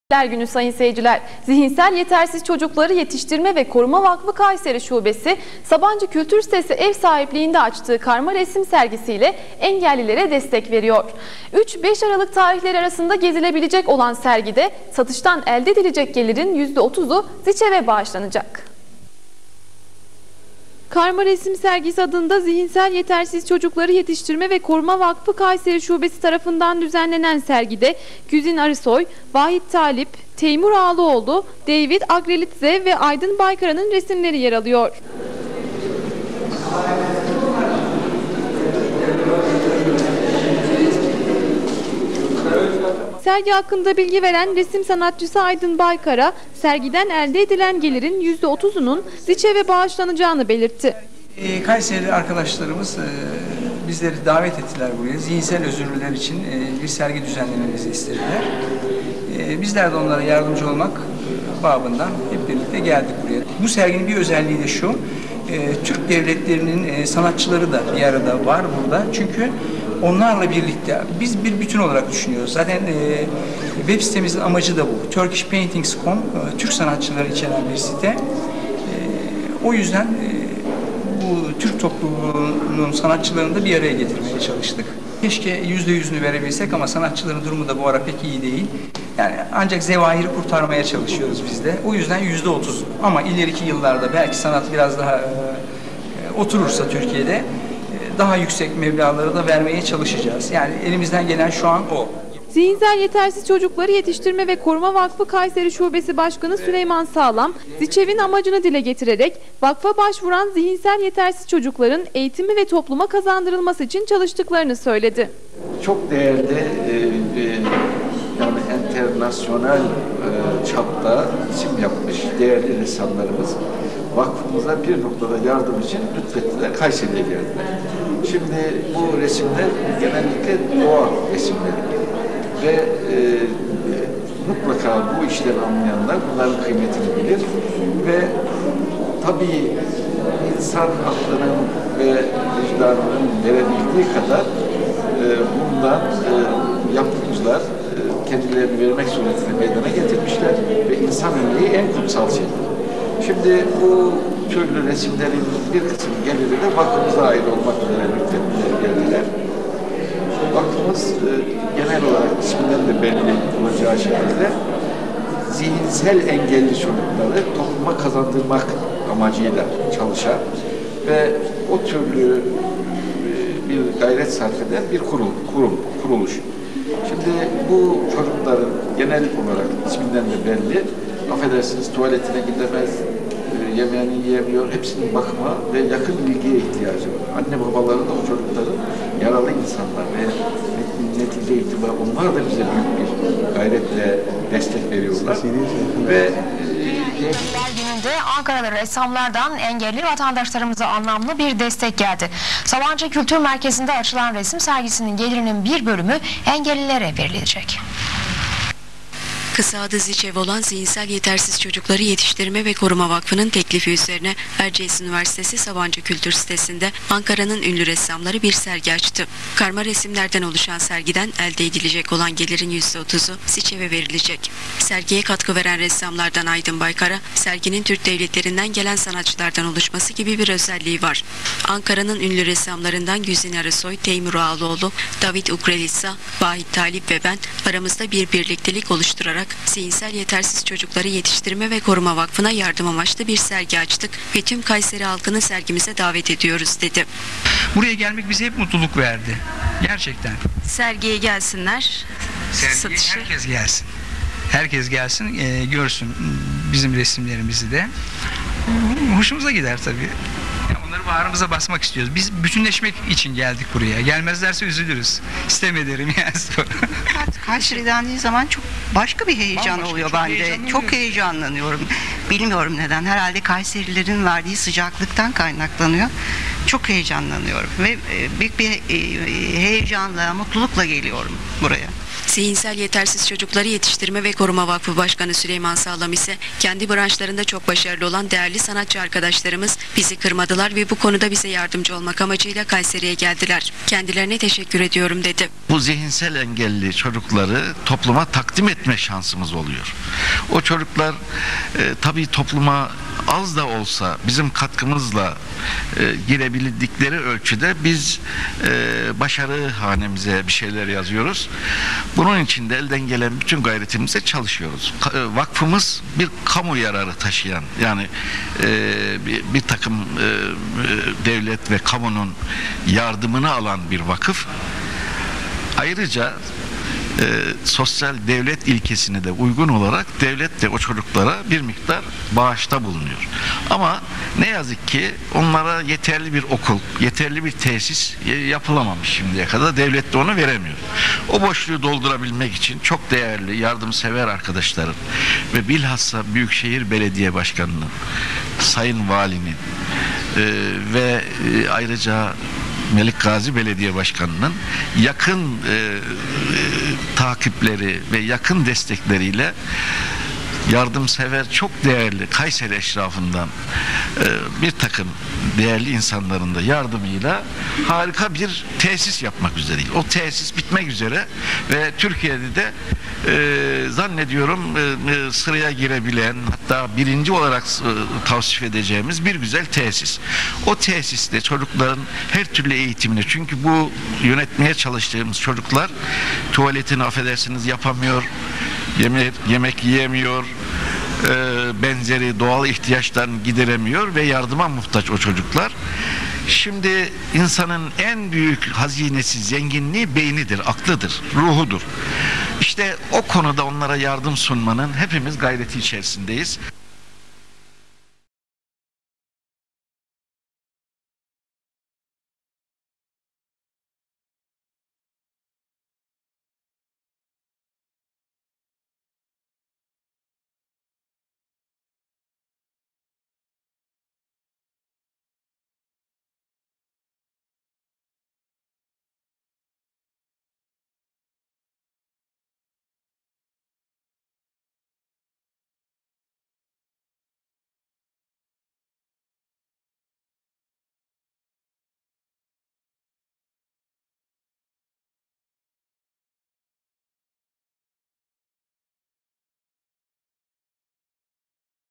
Günü sayın seyirciler, Zihinsel Yetersiz Çocukları Yetiştirme ve Koruma Vakfı Kayseri Şubesi, Sabancı Kültür Sitesi ev sahipliğinde açtığı karma resim sergisiyle engellilere destek veriyor. 3-5 Aralık tarihleri arasında gezilebilecek olan sergide satıştan elde edilecek gelirin %30'u ZİÇEV'e bağışlanacak. Karma Resim Sergisi adında Zihinsel Yetersiz Çocukları Yetiştirme ve Koruma Vakfı Kayseri Şubesi tarafından düzenlenen sergide Güzin Arısoy, Vahit Talip, Teymur Ağlıoğlu, David Agrelitze ve Aydın Baykara'nın resimleri yer alıyor. Sergi hakkında bilgi veren resim sanatçısı Aydın Baykara, sergiden elde edilen gelirin %30'unun ZİÇEV'e bağışlanacağını belirtti. Kayseri arkadaşlarımız bizleri davet ettiler buraya. Zihinsel özürlüler için bir sergi düzenlememizi istediler. Bizler de onlara yardımcı olmak babından hep birlikte geldik buraya. Bu serginin bir özelliği de şu, Türk devletlerinin sanatçıları da bir arada var burada. Çünkü onlarla birlikte biz bir bütün olarak düşünüyoruz. Zaten web sitemizin amacı da bu. turkishpaintings.com, Türk sanatçıları içeren bir site. O yüzden bu Türk topluluğunun sanatçılarını da bir araya getirmeye çalıştık. Keşke %100'ünü verebilsek ama sanatçıların durumu da bu ara pek iyi değil. Yani ancak zevahiri kurtarmaya çalışıyoruz biz de. O yüzden %30. Ama ileriki yıllarda belki sanat biraz daha oturursa Türkiye'de daha yüksek meblağları da vermeye çalışacağız. Yani elimizden gelen şu an o. Zihinsel Yetersiz Çocukları Yetiştirme ve Koruma Vakfı Kayseri Şubesi Başkanı Süleyman Sağlam, ZİÇEV'in amacını dile getirerek vakfa başvuran zihinsel yetersiz çocukların eğitimi ve topluma kazandırılması için çalıştıklarını söyledi. Çok değerli yani internasyonel çapta isim yapmış değerli ressamlarımız vakfımıza bir noktada yardım için lütfettiler, Kayseri'ye geldiler. Şimdi bu resimler genellikle doğa resimleri ve mutlaka bu işten anlayanlar bunların kıymetini bilir ve tabii insan haklarının ve vicdanının verebildiği kadar bundan yapımcılar kendilerini vermek suretiyle meydana getirmişler ve insan emeği en kutsal şey. Şimdi bu türlü resimlerin bir kısmı geliri de vakfımıza ait olmak üzere lütfettiler, geldiler. Vakfımız genel olarak isminden de belli olacağı şekilde zihinsel engelli çocukları topluma kazandırmak amacıyla çalışan ve o türlü bir gayret sarf eden bir kuruluş. Şimdi bu çocukların genel olarak isminden de belli, affedersiniz tuvaletine gidemez, yemeğini yiyemiyor, hepsinin bakıma ve yakın bilgiye ihtiyacı var. Anne babaları da o çocukların yaralı insanlar ve netice itibariyle onlar da bize büyük bir gayretle destek veriyorlar. Ve Engelliler Günü'nde Ankara'da ressamlardan engelli vatandaşlarımıza anlamlı bir destek geldi. Sabancı Kültür Merkezi'nde açılan resim sergisinin gelirinin bir bölümü engellilere verilecek. Kısa adı ZİÇEV olan Zihinsel Yetersiz Çocukları Yetiştirme ve Koruma Vakfı'nın teklifi üzerine Erciyes Üniversitesi Sabancı Kültür Sitesi'nde Ankara'nın ünlü ressamları bir sergi açtı. Karma resimlerden oluşan sergiden elde edilecek olan gelirin %30'u ZİÇEV'e verilecek. Sergiye katkı veren ressamlardan Aydın Baykar'a, serginin Türk devletlerinden gelen sanatçılardan oluşması gibi bir özelliği var. Ankara'nın ünlü ressamlarından Güzin Arısoy, Teymur Ağlıoğlu, David Agrelitze, Vahit Talip ve ben aramızda bir birliktelik oluşturarak Zihinsel Yetersiz Çocukları Yetiştirme ve Koruma Vakfı'na yardım amaçlı bir sergi açtık ve tüm Kayseri halkını sergimize davet ediyoruz dedi. Buraya gelmek bize hep mutluluk verdi. Gerçekten. Sergiye gelsinler. Sergiye herkes gelsin. Herkes gelsin, görsün bizim resimlerimizi de. Hoşumuza gider tabii. Onları bağrımıza basmak istiyoruz. Biz bütünleşmek için geldik buraya. Gelmezlerse üzülürüz. İstemederim yani. Kayseri dendiği zaman çok başka bir heyecan oluyor bende. Çok heyecanlanıyorum. Bilmiyorum neden. Herhalde Kayserilerin verdiği sıcaklıktan kaynaklanıyor. Çok heyecanlanıyorum ve büyük bir heyecanla, mutlulukla geliyorum buraya. Zihinsel Yetersiz Çocukları Yetiştirme ve Koruma Vakfı Başkanı Süleyman Sağlam ise kendi branşlarında çok başarılı olan değerli sanatçı arkadaşlarımız bizi kırmadılar ve bu konuda bize yardımcı olmak amacıyla Kayseri'ye geldiler. Kendilerine teşekkür ediyorum dedi. Bu zihinsel engelli çocukları topluma takdim etme şansımız oluyor. O çocuklar tabii topluma az da olsa bizim katkımızla girebildikleri ölçüde biz başarı hanemize bir şeyler yazıyoruz. Bunun için de elden gelen bütün gayretimizle çalışıyoruz. Vakfımız bir kamu yararı taşıyan, yani bir takım devlet ve kamunun yardımını alan bir vakıf. Ayrıca sosyal devlet ilkesine de uygun olarak devlet de o çocuklara bir miktar bağışta bulunuyor. Ama ne yazık ki onlara yeterli bir okul, yeterli bir tesis yapılamamış şimdiye kadar. Devlet de onu veremiyor. O boşluğu doldurabilmek için çok değerli, yardımsever arkadaşların ve bilhassa Büyükşehir Belediye Başkanı'nın, Sayın Valinin ve ayrıca Melik Gazi Belediye Başkanı'nın yakın takipleri ve yakın destekleriyle yardımsever, çok değerli Kayseri eşrafından bir takım değerli insanların da yardımıyla harika bir tesis yapmak üzereyiz. O tesis bitmek üzere ve Türkiye'de de zannediyorum sıraya girebilen, hatta birinci olarak tavsif edeceğimiz bir güzel tesis. O tesiste çocukların her türlü eğitimini, çünkü bu yönetmeye çalıştığımız çocuklar tuvaletini affedersiniz yapamıyor, yemek yiyemiyor, benzeri doğal ihtiyaçlarını gideremiyor ve yardıma muhtaç o çocuklar. Şimdi insanın en büyük hazinesi, zenginliği beynidir, aklıdır, ruhudur. İşte o konuda onlara yardım sunmanın hepimiz gayreti içerisindeyiz.